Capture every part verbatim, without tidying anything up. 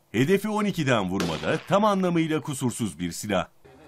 Hedefi on ikiden vurmada tam anlamıyla kusursuz bir silah.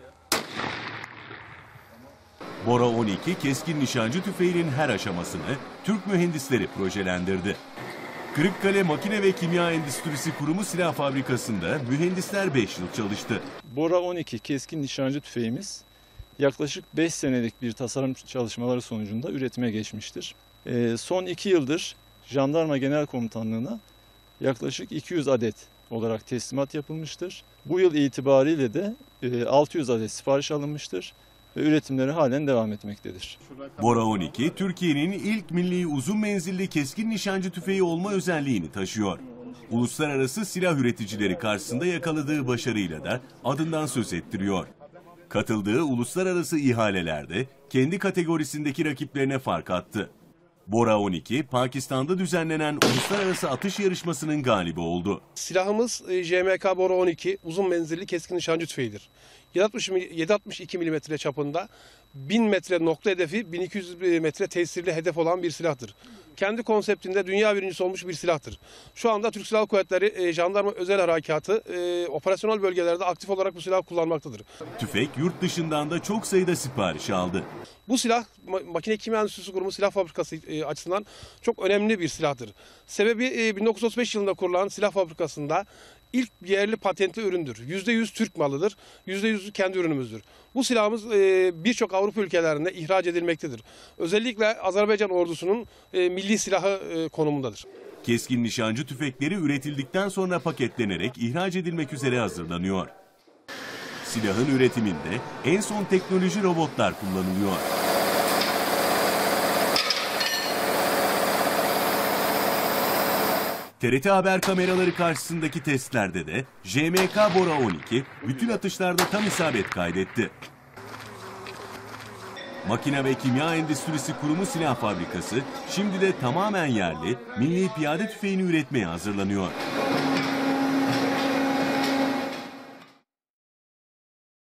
Bora on iki keskin nişancı tüfeğinin her aşamasını Türk mühendisleri projelendirdi. Kırıkkale Makine ve Kimya Endüstrisi Kurumu Silah Fabrikası'nda mühendisler beş yıl çalıştı. Bora on iki keskin nişancı tüfeğimiz yaklaşık beş senelik bir tasarım çalışmaları sonucunda üretime geçmiştir. E, son iki yıldır Jandarma Genel Komutanlığı'na yaklaşık iki yüz adet olarak teslimat yapılmıştır. Bu yıl itibariyle de e, altı yüz adet sipariş alınmıştır ve üretimleri halen devam etmektedir. Bora on iki, Türkiye'nin ilk milli uzun menzilli keskin nişancı tüfeği olma özelliğini taşıyor. Uluslararası silah üreticileri karşısında yakaladığı başarıyla da adından söz ettiriyor. Katıldığı uluslararası ihalelerde kendi kategorisindeki rakiplerine fark attı. Bora on iki, Pakistan'da düzenlenen uluslararası atış yarışmasının galibi oldu. Silahımız J M K Bora on iki uzun menzilli keskin nişancı tüfeğidir. yedi altmış iki milimetre çapında bin metre nokta hedefi, bin iki yüz metre tesirli hedef olan bir silahtır. Kendi konseptinde dünya birincisi olmuş bir silahtır. Şu anda Türk Silahlı Kuvvetleri Jandarma Özel Harekatı e, operasyonel bölgelerde aktif olarak bu silahı kullanmaktadır. Tüfek yurt dışından da çok sayıda sipariş aldı. Bu silah Makine Kimya Endüstrisi Kurumu Silah Fabrikası e, açısından çok önemli bir silahtır. Sebebi e, bin dokuz yüz otuz beş yılında kurulan silah fabrikasında ilk yerli patentli üründür. yüzde yüz Türk malıdır. yüzde yüzü kendi ürünümüzdür. Bu silahımız e, birçok Avrupa ülkelerinde ihraç edilmektedir. Özellikle Azerbaycan ordusunun e, milli silahı e, konumundadır. Keskin nişancı tüfekleri üretildikten sonra paketlenerek ihraç edilmek üzere hazırlanıyor. Silahın üretiminde en son teknoloji robotlar kullanılıyor. T R T Haber kameraları karşısındaki testlerde de J M K Bora on iki bütün atışlarda tam isabet kaydetti. Makine ve Kimya Endüstrisi Kurumu Silah Fabrikası şimdi de tamamen yerli milli piyade tüfeğini üretmeye hazırlanıyor.